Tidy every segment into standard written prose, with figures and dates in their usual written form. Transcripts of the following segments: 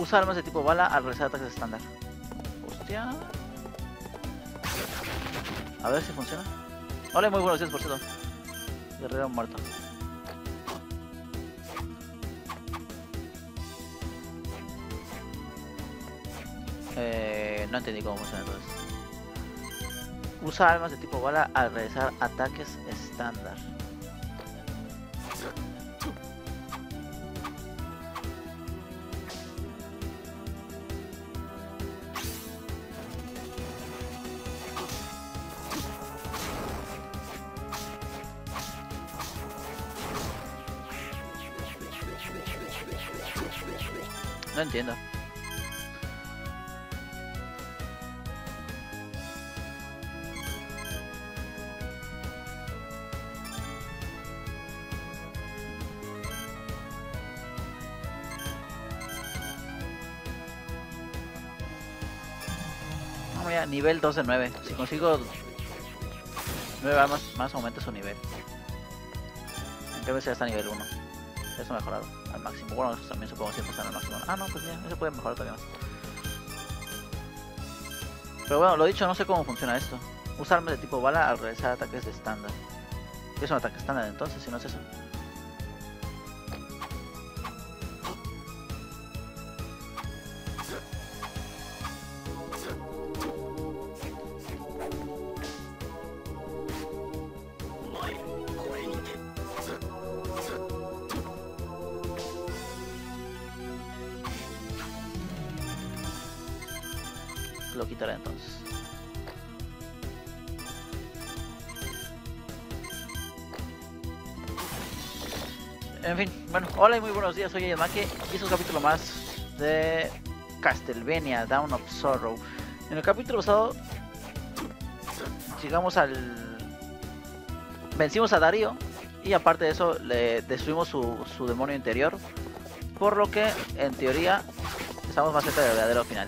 Usa armas de tipo bala al realizar ataques estándar. Hostia. A ver si funciona. Hola, muy buenos días, por cierto. Guerrero muerto. No entendí cómo funciona entonces. Usa armas de tipo bala al realizar ataques estándar. No entiendo. No, mira, nivel 2 de 9. Si consigo 9 armas más aumenta su nivel. En cambio ya está a nivel 1. Eso ha mejorado al máximo. Bueno, eso también supongo que siempre están al máximo. Ah, no, pues mira, eso puede mejorar todavía más. Pero bueno, lo dicho, no sé cómo funciona esto. Usa armas de tipo bala al realizar ataques de estándar. ¿Qué es un ataque estándar entonces, si no es eso? Lo quitaré entonces. En fin, bueno, hola y muy buenos días, soy Yamake y es un capítulo más de Castlevania Dawn of Sorrow. En el capítulo pasado llegamos vencimos a Darío y aparte de eso le destruimos su demonio interior, por lo que en teoría estamos más cerca del verdadero final.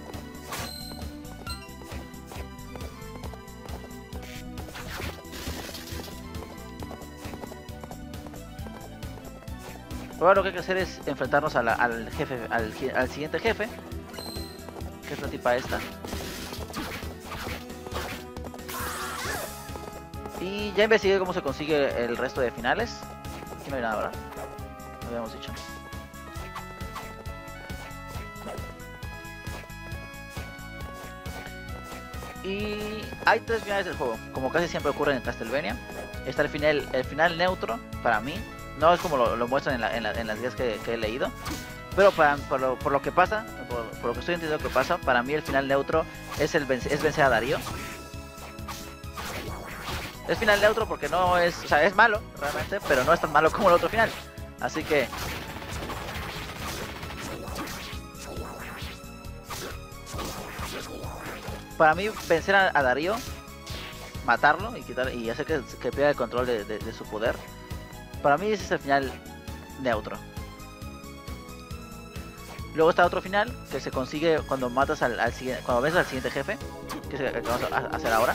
Ahora lo que hay que hacer es enfrentarnos al jefe, al siguiente jefe, que es la tipa esta. Y ya investigué cómo se consigue el resto de finales. Aquí no hay nada, ¿verdad? Lo habíamos dicho. Y hay 3 finales del juego, como casi siempre ocurre en Castlevania. Está el final neutro para mí. No es como lo muestran en las guías que he leído. Pero por lo que pasa, por lo que estoy entendiendo que pasa, para mí el final neutro es vencer a Darío. Es final neutro porque no es... O sea, es malo, realmente, pero no es tan malo como el otro final. Así que... Para mí, vencer a Darío, matarlo y hacer que pierda el control de su poder, para mí ese es el final neutro. Luego está otro final que se consigue cuando matas cuando vences al siguiente jefe, que es el que vamos a hacer ahora.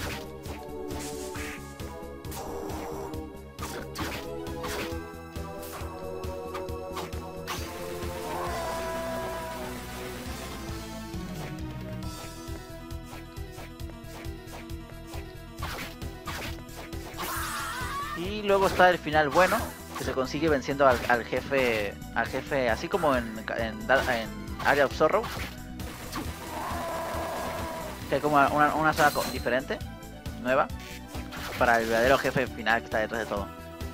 Y luego está el final bueno, que se consigue venciendo al jefe así como en Area of Sorrow, que hay como una zona diferente, nueva, para el verdadero jefe final que está detrás de todo.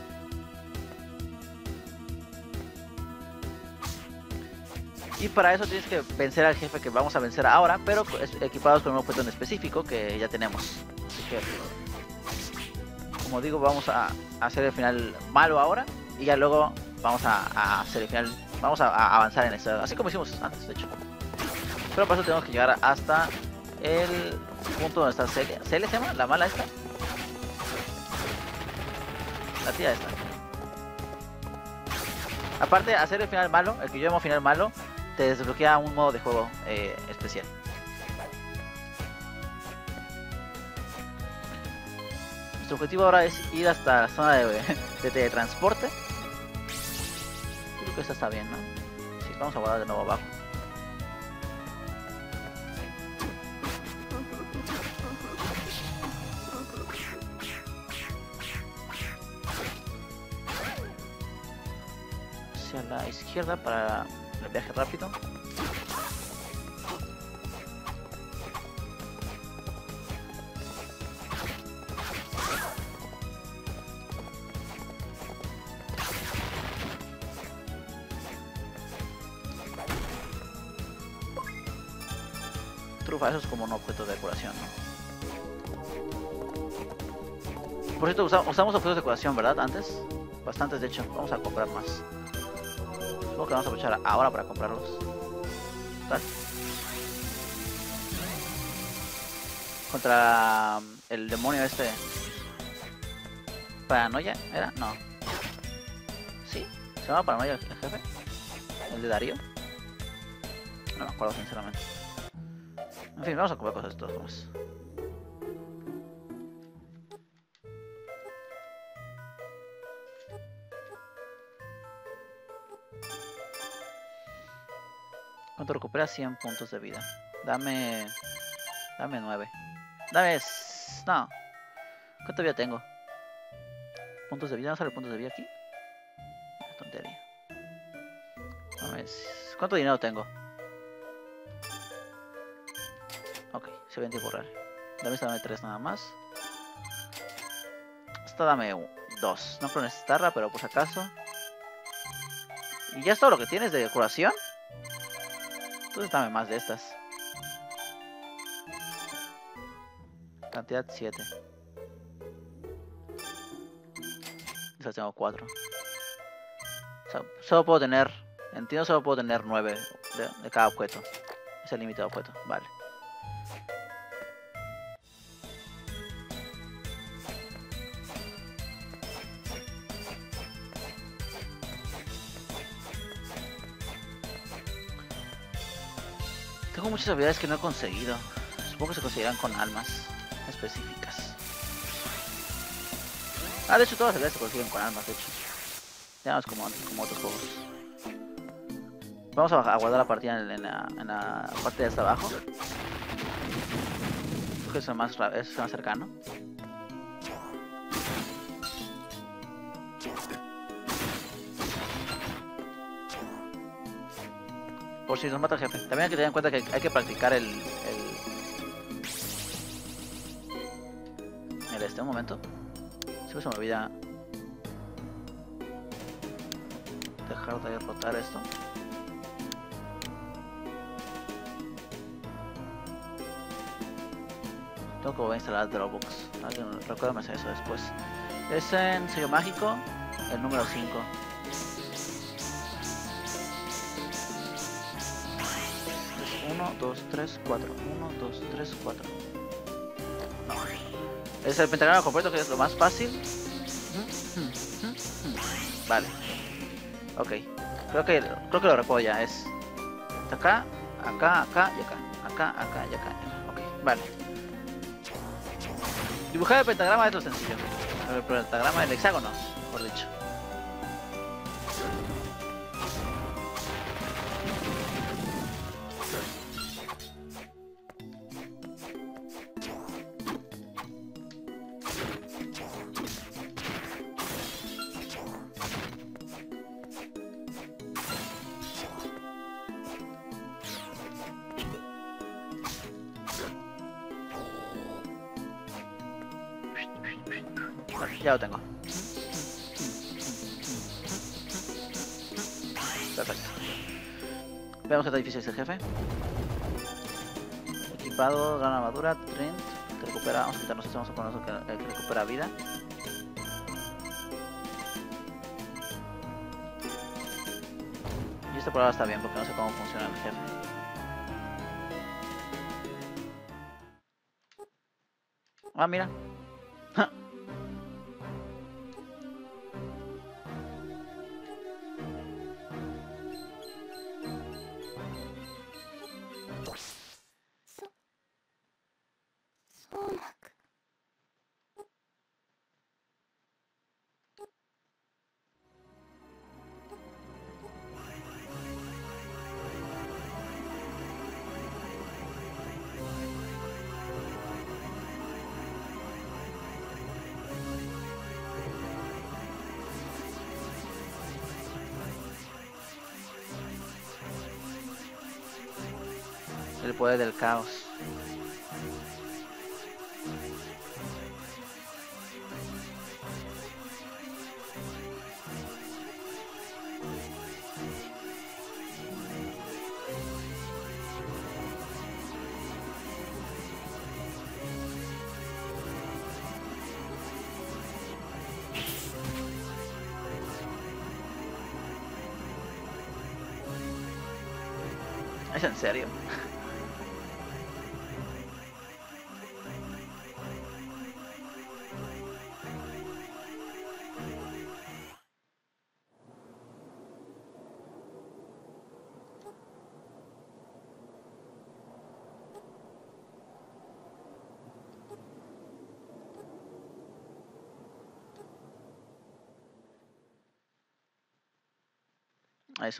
Y para eso tienes que vencer al jefe que vamos a vencer ahora, pero equipados con un objeto en específico que ya tenemos. Así que, como digo, vamos a hacer el final malo ahora y ya luego vamos a hacer el final, vamos a avanzar en esto, así como hicimos antes, de hecho. Pero para eso tenemos que llegar hasta el punto donde está Celia. ¿Celia se llama? ¿La mala esta? La tía esta. Aparte, hacer el final malo, el que yo llamo final malo, te desbloquea un modo de juego especial. Nuestro objetivo ahora es ir hasta la zona de teletransporte. Creo que esta está bien, ¿no? Sí, vamos a guardar de nuevo abajo. hacia la izquierda para el viaje rápido. Trufa, eso es como un objeto de decoración, ¿no? Por cierto, usamos objetos de decoración, ¿verdad? Antes. Bastantes, de hecho. Vamos a comprar más. Supongo que vamos a aprovechar ahora para comprarlos. ¿Tal? Contra el demonio este. ¿Paranoia? ¿Era? No. ¿Sí? ¿Se llama Paranoia el jefe? ¿El de Darío? No me acuerdo sinceramente. En fin, vamos a comprar cosas de todas formas. ¿Cuánto recupera? 100 puntos de vida. Dame 9. Dame... No. ¿Cuánto vida tengo? ¿Puntos de vida? ¿No sale puntos de vida aquí? Tontería. Dame... ¿Cuánto dinero tengo? Ok, se ve en tiempo real. Dame 3 nada más. Esta dame 2. No creo necesitarla, pero por si acaso. ¿Y ya es todo lo que tienes de decoración? Entonces dame más de estas. Cantidad 7. Estas tengo 4. O sea, solo puedo tener... Entiendo, solo puedo tener 9 de cada objeto. Es el límite de objeto, vale. Tengo muchas habilidades que no he conseguido. Supongo que se conseguirán con almas específicas. Ah, de hecho todas las habilidades se consiguen con almas, de hecho. Ya no es como antes, como otros juegos. Vamos a guardar la partida en la parte de hasta abajo. Creo que es más cercano. Por si nos mata el jefe. También hay que tener en cuenta que hay que practicar un momento. Siempre se me olvida dejar de rotar esto. Tengo que volver a instalar Dropbox. Recuérdame hacer eso después. Es en sello mágico, el número 5. 1, 2, 3, 4. 1, 2, 3, 4. No. Es el pentagrama completo, que es lo más fácil. Vale. Ok. Creo que lo recuerdo ya. Es acá, acá, acá y acá. Acá, acá y acá. Ok, vale. Dibujar el pentagrama es lo sencillo. El pentagrama del hexágono, mejor dicho. Ya lo tengo. Perfecto. Veamos qué tan difícil es el jefe. Equipado, gana armadura, Trent, que recupera, vamos a quitarnos esto, vamos a ponernos el que recupera vida. Y este por ahora está bien porque no sé cómo funciona el jefe. Ah, mira. El poder del caos. ¿Es en serio? Eso.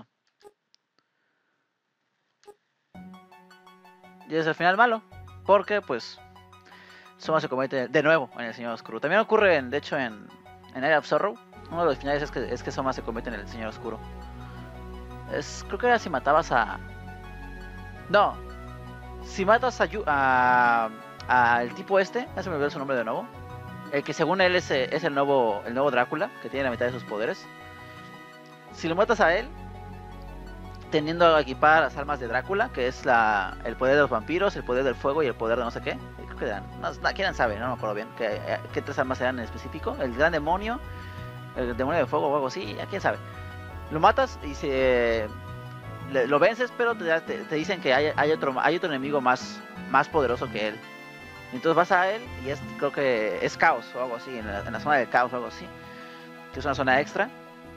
Y es el final malo. Porque pues Soma se convierte de nuevo en el Señor Oscuro. También ocurre, de hecho, en Area of Sorrow. Uno de los finales es que Soma se convierte en el Señor Oscuro. Creo que era si matabas a... No. Si matas a el tipo este, ya se me olvidó su nombre de nuevo. El que según él es el nuevo Drácula, que tiene la mitad de sus poderes. Si lo matas a él, teniendo a equipar las almas de Drácula, que es el poder de los vampiros, el poder del fuego y el poder de no sé qué. Creo que eran, quién sabe, no me acuerdo bien qué tres almas eran en específico. El gran demonio, el demonio de fuego o algo así, quién sabe. Lo matas y lo vences, pero te dicen que hay otro enemigo más poderoso que él. Entonces vas a él y creo que es caos o algo así, en la zona del caos o algo así, que es una zona extra.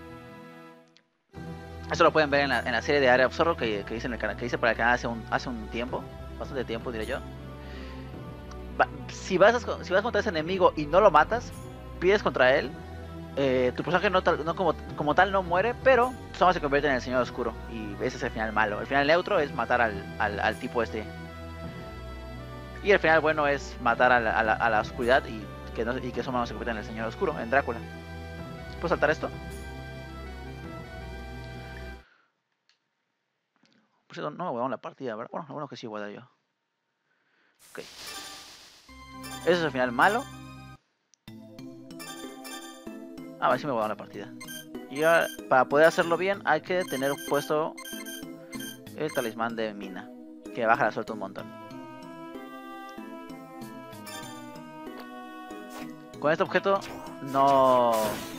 Eso lo pueden ver en la serie de Area of Sorrow que hice en el canal, que hice para el canal hace un tiempo, bastante tiempo diré yo. Si vas contra ese enemigo y no lo matas, pides contra él, tu personaje no como tal no muere, pero solo se convierte en el Señor Oscuro. Y ese es el final malo. El final neutro es matar al tipo este. Y el final bueno es matar a la oscuridad y que Soma no se convierta en el Señor Oscuro, en Drácula. ¿Puedo saltar esto? Pues no me guardaron la partida, ¿verdad? Bueno que sí guardé yo. Ok. Ese es el final malo. A ver si me guardaron la partida. Y ahora, para poder hacerlo bien, hay que tener puesto el talismán de mina, que baja la suerte un montón. Con este objeto no...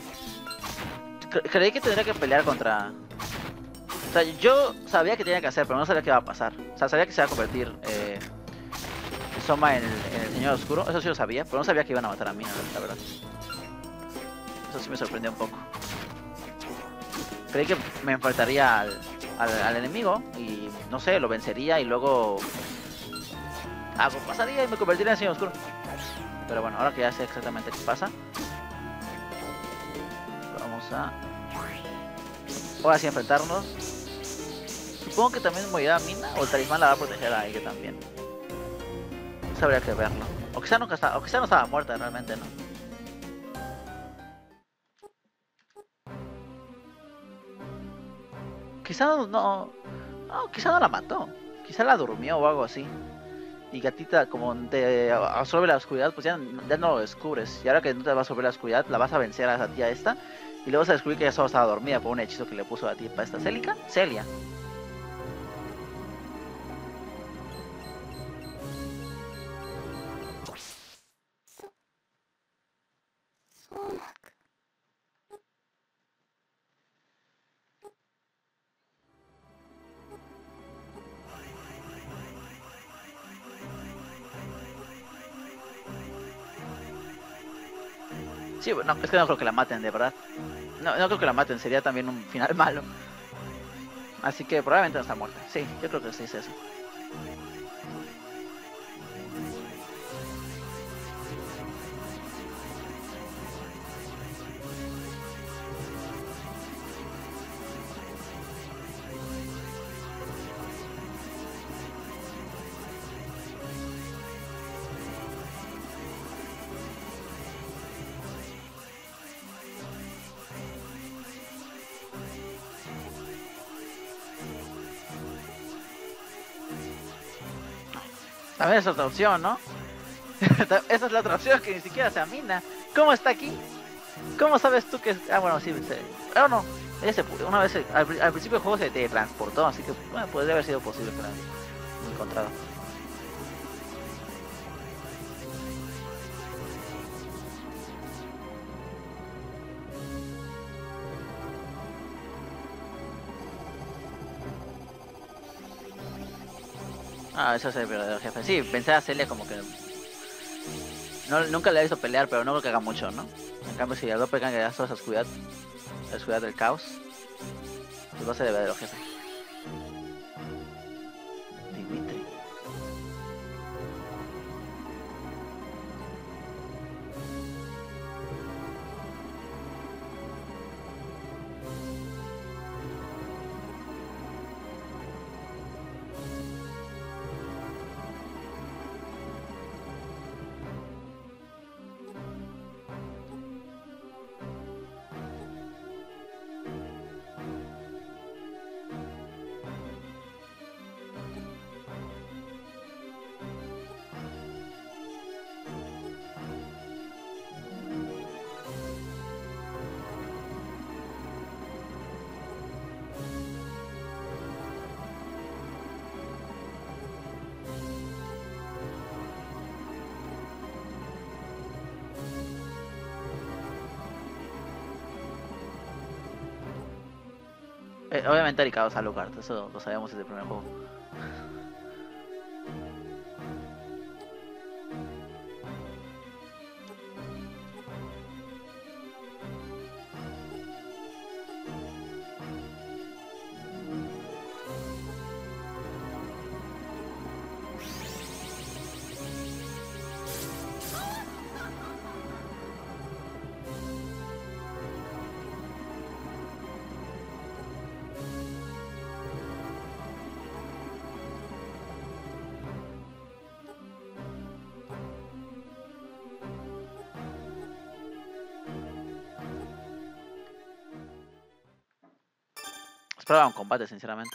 Creí que tendría que pelear contra... O sea, yo sabía que tenía que hacer, pero no sabía qué iba a pasar. O sea, sabía que se iba a convertir Soma en el Señor Oscuro. Eso sí lo sabía, pero no sabía que iban a matar a Mina, la verdad. Eso sí me sorprendió un poco. Creí que me enfrentaría al enemigo y, no sé, lo vencería y luego... algo pasaría y me convertiría en el Señor Oscuro. Pero bueno, ahora que ya sé exactamente qué pasa, vamos a... ahora sí enfrentarnos. Supongo que también morirá Mina o el talismán la va a proteger a ella también. Eso habría que verlo. O quizá no estaba muerta realmente, ¿no? Quizá quizá no la mató. Quizá la durmió o algo así. Y gatita, como te absorbe la oscuridad, pues ya no lo descubres. Y ahora que no te va a absorber la oscuridad, la vas a vencer a esa tía esta. Y luego vas a descubrir que ella solo estaba dormida por un hechizo que le puso a la tipa esta Celia. Sí, no, es que no creo que la maten, de verdad. No creo que la maten, sería también un final malo. Así que probablemente no está muerta. Sí, yo creo que sí es eso. También es otra opción, ¿no? Esa es la otra opción que ni siquiera se amina. ¿Cómo está aquí? ¿Cómo sabes tú que...? Ah, bueno, sí, ah, no. Una vez, al principio del juego se teletransportó, así que bueno, podría haber sido posible que la haya encontrado. Ah, eso es el verdadero jefe. Sí, pensé a Celia como que... No, nunca le he visto pelear, pero no creo que haga mucho, ¿no? En cambio, si al Doppelganger le das toda esa oscuridad, la oscuridad del caos, pues va a ser el verdadero jefe. Dimitri. Obviamente dedicados a Alucard, eso lo sabemos desde el primer juego. Esperaba un combate, sinceramente.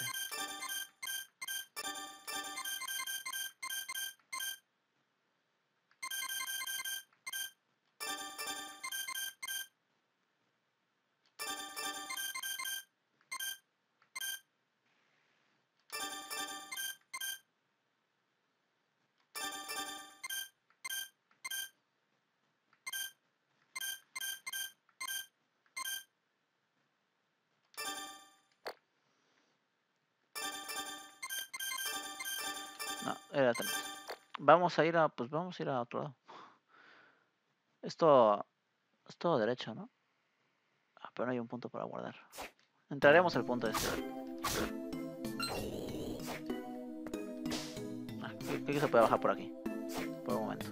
No, era tan... Vamos a ir a... Pues vamos a ir a otro lado. Esto... Es todo derecho, ¿no? Ah, pero no hay un punto para guardar. Entraremos al punto este. Ah, creo que se puede bajar por aquí. Por un momento.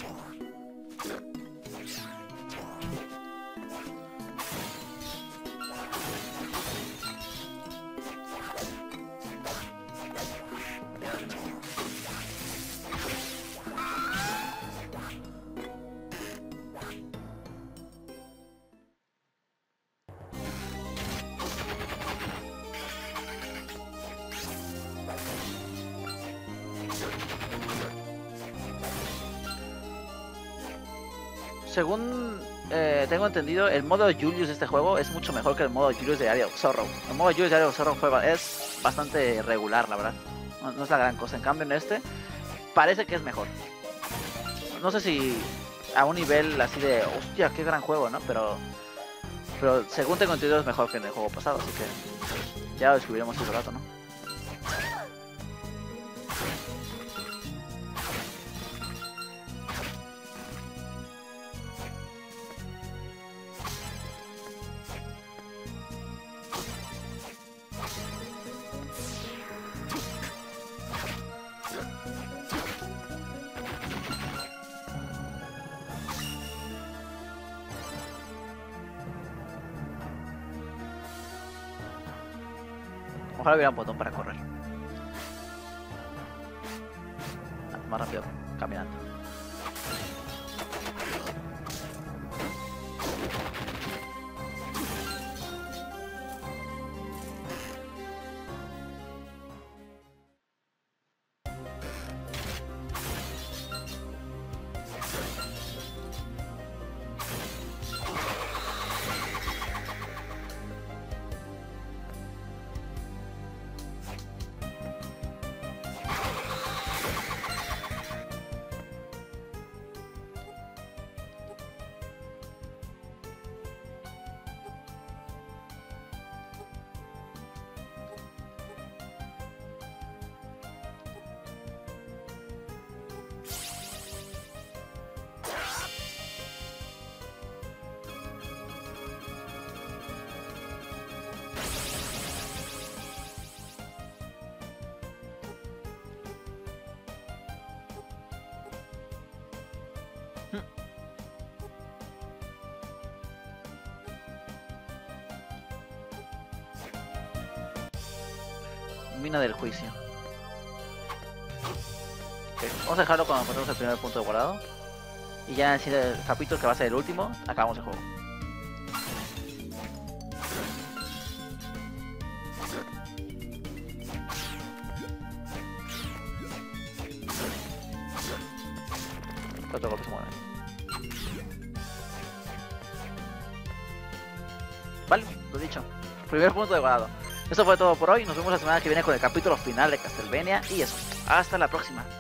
Según tengo entendido, el modo Julius de este juego es mucho mejor que el modo Julius de Area of Sorrow. El modo Julius de Area of Sorrow es bastante regular, la verdad. No es la gran cosa. En cambio, en este parece que es mejor. No sé si a un nivel así de, hostia, qué gran juego, ¿no? Pero según tengo entendido es mejor que en el juego pasado, así que ya lo descubriremos ese rato, ¿no? Ojalá hubiera un botón para correr. Más rápido caminando. Mina del juicio. Ok, vamos a dejarlo cuando encontremos el primer punto de guardado. Y ya en el capítulo que va a ser el último, acabamos el juego. Otro golpe se mueve. Vale, lo dicho. Primer punto de guardado. Eso fue todo por hoy. Nos vemos la semana que viene con el capítulo final de Castlevania. Y eso. Hasta la próxima.